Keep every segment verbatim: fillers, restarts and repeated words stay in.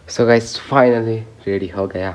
So guys finally ready हो गया।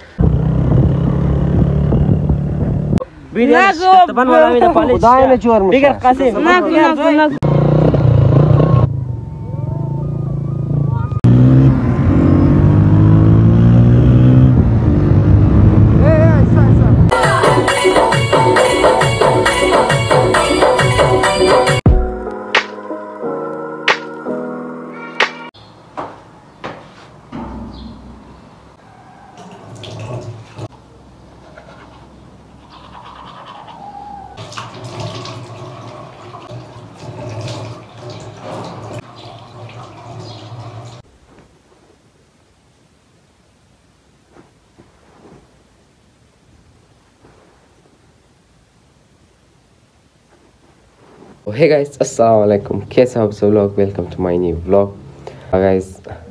Hey guys अस्सलाम वालेकुम, कैसे हो आप सब लोग। Welcome to my new vlog. Guys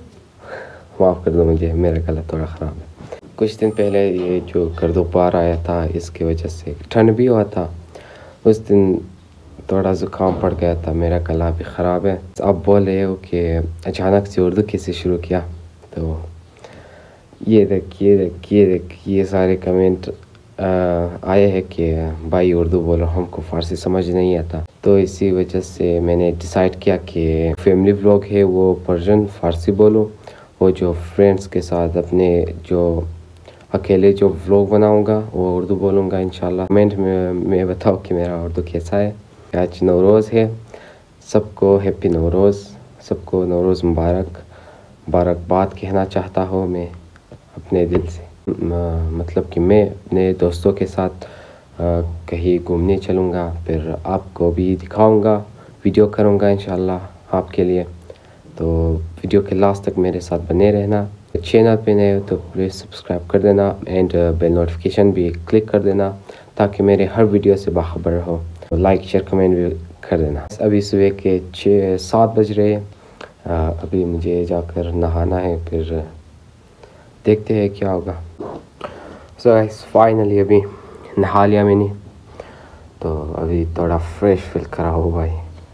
माफ़ कर दो मुझे, मेरा गला थोड़ा ख़राब है। कुछ दिन पहले ये जो गर्दोबार आया था, इसकी वजह से ठंड भी हुआ था। उस दिन थोड़ा ज़ुकाम पड़ गया था, मेरा गला भी ख़राब है। आप बोल रहे हो कि अचानक से उर्दू कैसे शुरू किया, तो ये देख ये देख ये देख ये सारे कमेंट आए हैं कि भाई उर्दू बोलो, हमको फ़ारसी समझ नहीं आता। तो इसी वजह से मैंने डिसाइड किया कि फैमिली व्लॉग है वो पर्शियन फ़ारसी बोलूँ, और जो फ्रेंड्स के साथ अपने जो अकेले जो व्लॉग बनाऊँगा वो उर्दू बोलूँगा इंशाल्लाह। कमेंट में मैं बताओ कि मेरा उर्दू कैसा है। आज नवरोज़ है, सबको हैप्पी नवरोज़, सबको नवरोज़ मुबारक मुबारकबाद कहना चाहता हूँ मैं अपने दिल से। मतलब कि मैं अपने दोस्तों के साथ आ, कहीं घूमने चलूँगा, फिर आपको भी दिखाऊँगा, वीडियो करूँगा इंशाल्लाह आपके लिए। तो वीडियो के लास्ट तक मेरे साथ बने रहना। चैनल पे नए हो तो प्लीज़ सब्सक्राइब कर देना एंड बेल नोटिफिकेशन भी क्लिक कर देना, ताकि मेरे हर वीडियो से बाखबर रहो। लाइक शेयर कमेंट भी कर देना। अभी सुबह के छः सात बज रहे हैं। अभी मुझे जाकर नहाना है, फिर देखते हैं क्या होगा। सो गाइस फाइनली अभी नहा लिया मैंने, तो अभी थोड़ा फ्रेश फील करा हो भाई।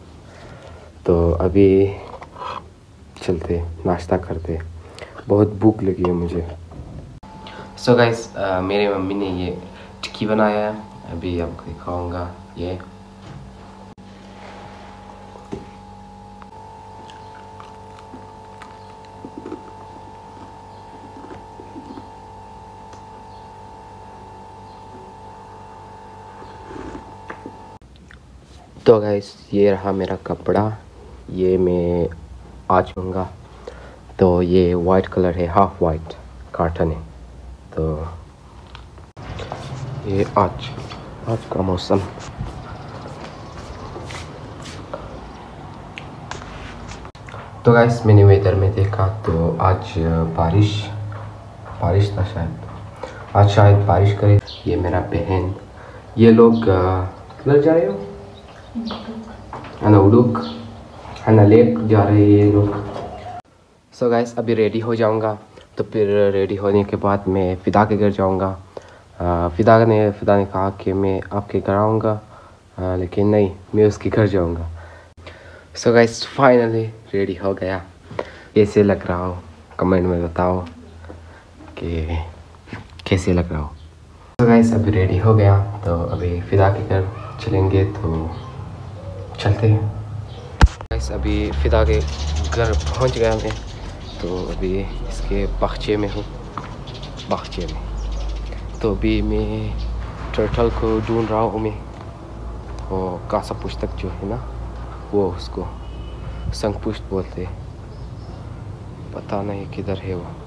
तो अभी चलते नाश्ता करते, बहुत भूख लगी है मुझे। सो so गाइस मेरे मम्मी ने ये टिक्की बनाया है, अभी आपको दिखाऊंगा। ये तो गाइस ये रहा मेरा कपड़ा, ये मैं आज लूँगा। तो ये वाइट कलर है, हाफ वाइट कॉटन है। तो ये आज आज का मौसम। तो गाइस मैंने वेदर में देखा तो आज बारिश बारिश था शायद, आज शायद बारिश करे। ये मेरा बहन, ये लोग लग जा रहे हो उड़ूक लेक जा रहे हैं ये लोग। सो गाइस अभी रेडी हो जाऊंगा, तो फिर रेडी होने के बाद मैं फ़िदा के घर जाऊंगा। फ़िदा ने फ़िदा ने कहा कि मैं आपके घर आऊँगा, लेकिन नहीं, मैं उसके घर जाऊंगा। सो गाइस फाइनली रेडी हो गया। कैसे लग रहा हो कमेंट में बताओ कि कैसे लग रहा हो। सो गाइस अभी रेडी हो गया, तो अभी फ़िदा के घर चलेंगे, तो चलते हैं। गाइस अभी फ़िदा के घर पहुंच गया मैं, तो अभी इसके बागीचे में हूँ, बागीचे में। तो अभी मैं टर्टल को ढूंढ रहा हूँ। मैं वो कासा पुस्तक जो है ना, वो उसको संगपुष्ट बोलते हैं, पता नहीं किधर है वो।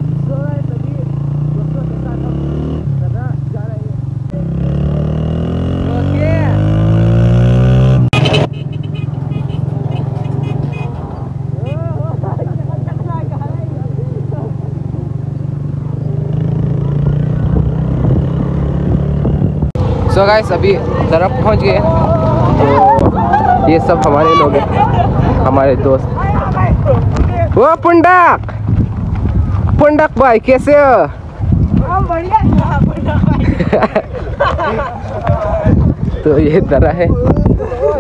सो so गाइस अभी तरफ पहुंच गए, तो ये सब हमारे लोग हैं, हमारे दोस्त। वो पुंडक पुंडक भाई कैसे हो? तो ये तरह है,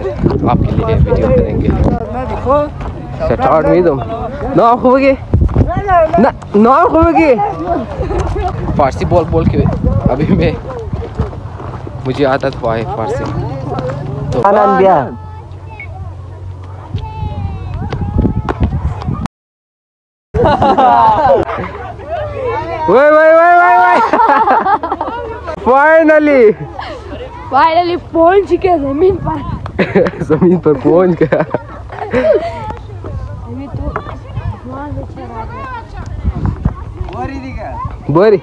आपके लिए वीडियो करेंगे। स्टार्ट में तुम ना होगे ना नाम खोगे फारसी बोल बोल के अभी मैं मुझे आदत हुआ है फारसी तो आनंद दिया वही वही वही वही फाइनली फाइनली पहुंच गया जमीन पर जमीन पर पहुंच गया अभी तो वहां से चला बोरी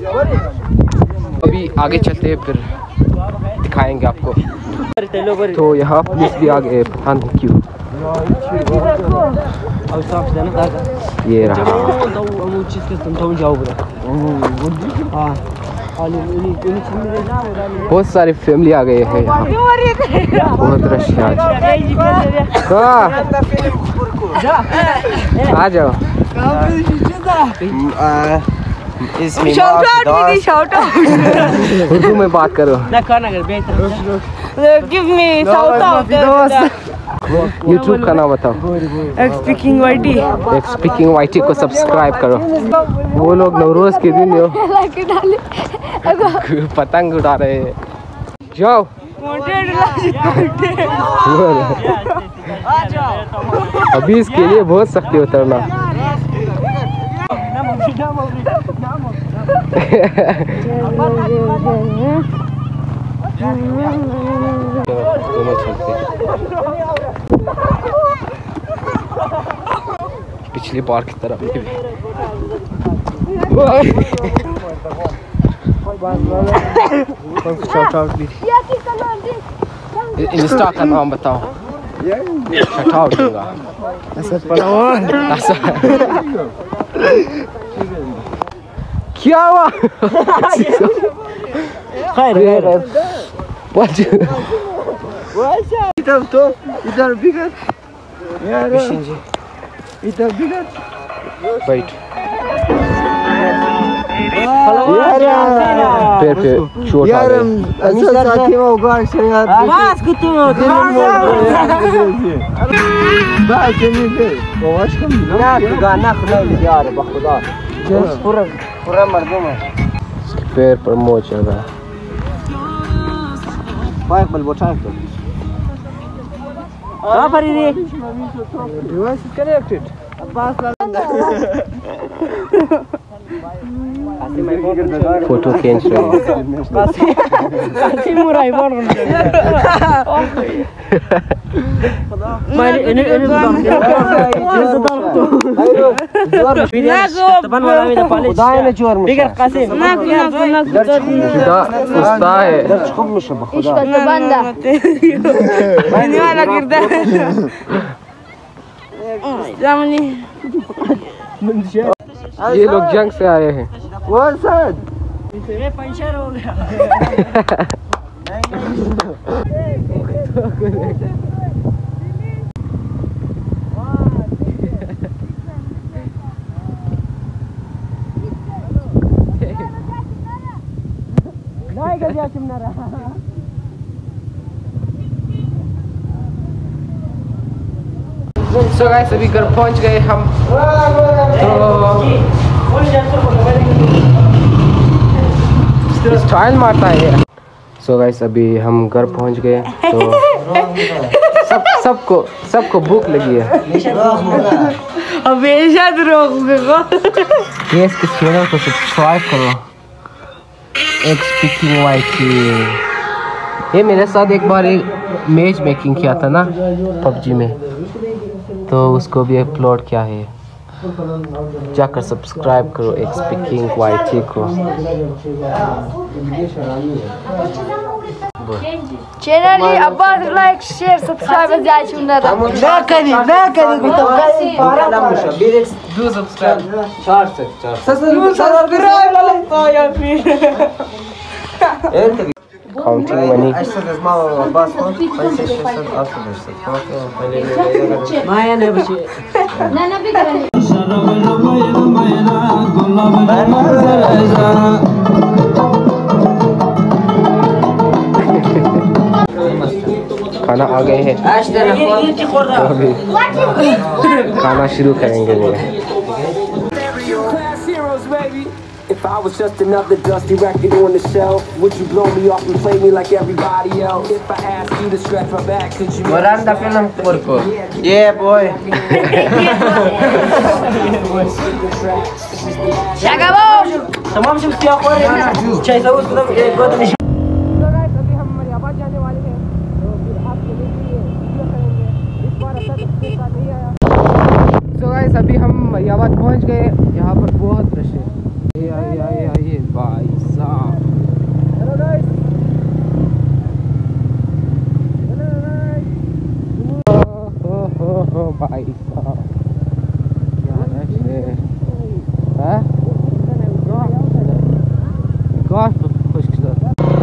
अभी आगे चलते हैं फिर दिखाएंगे आपको तो यहाँ पुलिस भी आ गए पता नहीं क्यों ये रहा बहुत सारी फैमिली आ गए हैं यहाँ बहुत रश है आज आ जाओ उर्दू में बात करो यूट्यूब का नाम बताओ स्पीकिंग वाईटी स्पीकिंग वाईटी को सब्सक्राइब करो वो लोग नवरोज के दिन जो पतंग उड़ा रहे हैं जाओ अभी इसके लिए बहुत सख्ती उतरना दोनों चलते पिछली बार की तरह इंस्टा का नाम बताओ शटाउट दूंगा क्या हुआ इधर तो इधर बिगड़ इधर बिगड़ राइट पैर पे चोट आ गई अच्छा साथी में होगा यार बस कुत्तू बस नहीं पे वाश कम ना गाना खुला यार बखुदा पूरा पूरा मर्दों में पैर पर मोच आ रहा बाइक बल बोटा तो कहां पर रे डिवाइस कनेक्टेड अब्बास फोटो खींच रहे हैं कासी मुराई बोल रहा मैं इन्हें इन्हें तबन वाला में पाले खुदाए ने जोर में बिगर कासिम ना ना ना खुदा उस्ता है खूब में शब खुदा इसका तो बंदा मैंने वाला किरदार जामनी ये लोग जंग से आए हैं वो सर इसमें पंचर हो गया नहीं गया चिमनारा सो गाइस अभी घर पहुंच गए हम तो स्टाइल मारता है सो गाइस अभी हम घर पहुंच गए तो सब सबको सबको भूख लगी है हमेशा रोकूंगा केस के चैनल को सब्सक्राइब करो एक स्पीकिंग वाईटी ये मेरे साथ एक बार एक मैच मेकिंग किया था ना पबजी में तो उसको भी अपलोड किया है जाकर सब्सक्राइब करो एक स्पीकिंग वाईटी को चैनल ही अब्बास लाइक शेयर सब्सक्राइब जाय चुनना था ना करी ना करी तो डू सब्सक्राइब चार से चार सब्सक्राइब लगता यार फिर काउंटिंग मनी माया ने बचे ना ना भी करे खाना आ गए हैं अभी खाना शुरू करेंगे baby. If I was just another dusty record on the shelf, would you blow me off and play me like everybody else? If I asked you to stretch my back, could you? Miranda film porco. Yeah, boy. Se acabó. तमाम से क्या हो रहा है? छह सौ उसको एक बात नहीं। तो गाइस अभी हम मरियाबाद जाने वाले हैं, तो फिर आपके लिए ये वीडियो करेंगे। इस बार अच्छा तस्वीर का नहीं आया। तो गाइस अभी हम मरियाबाद पहुंच गए, यहाँ पर बहुत रश है। ये आइए आइए आइए भाई साहब। Hello guys. Hello guys. हो हो हो भाई साहब क्या रश है। हाँ God, खुशकिस्मत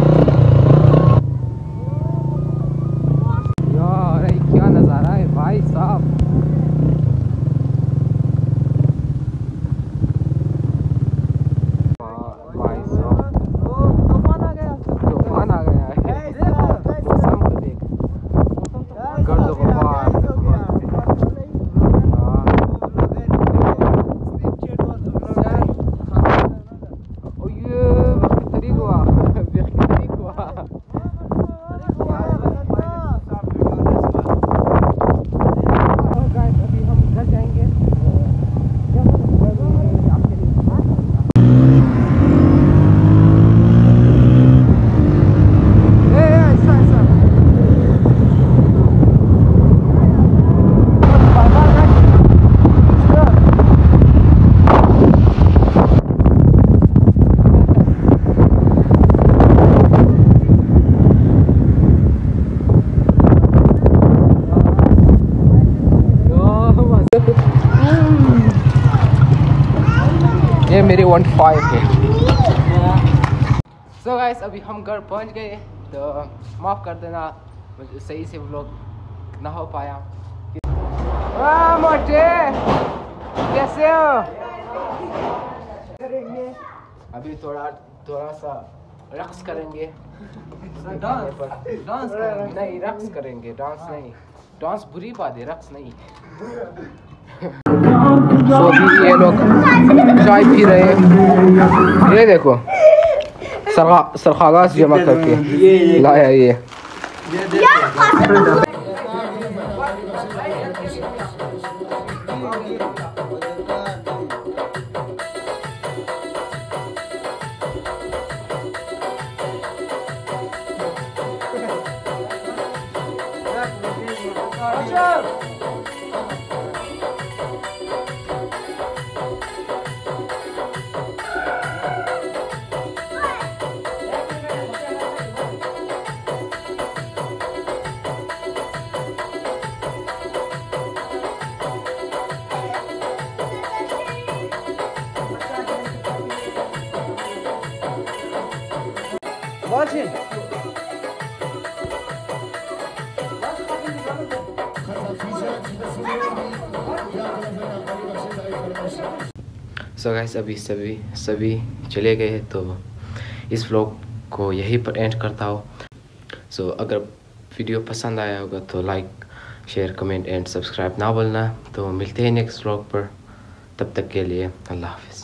यार, क्या नज़ारा है भाई साहब। भाई साहब तूफान आ गया, तूफान आ गया है। मौसम को देख, गर्द गुबार। ये मेरे वन फाइव है। सो गाइस अभी हम घर पहुंच गए, तो माफ़ कर देना मुझे सही से व्लॉग ना हो पाया। वाह मोटे, कैसे हो? अभी थोड़ा थोड़ा सा रक्स करेंगे। डांस नहीं, रक्स करेंगे, डांस नहीं। डांस बुरी बात है, रक्स नहीं। तो अभी ये लोग चाय पी रहे हैं। ये देखो सरखा सरखागास जमा करके लाया ये। सो गाइस अभी सभी सभी चले गए, तो इस व्लॉग को यहीं पर एंड करता हूँ। सो so, अगर वीडियो पसंद आया होगा तो like share comment and subscribe ना भूलना। तो मिलते हैं नेक्स्ट व्लॉग पर, तब तक के लिए अल्लाह हाफ़िज़।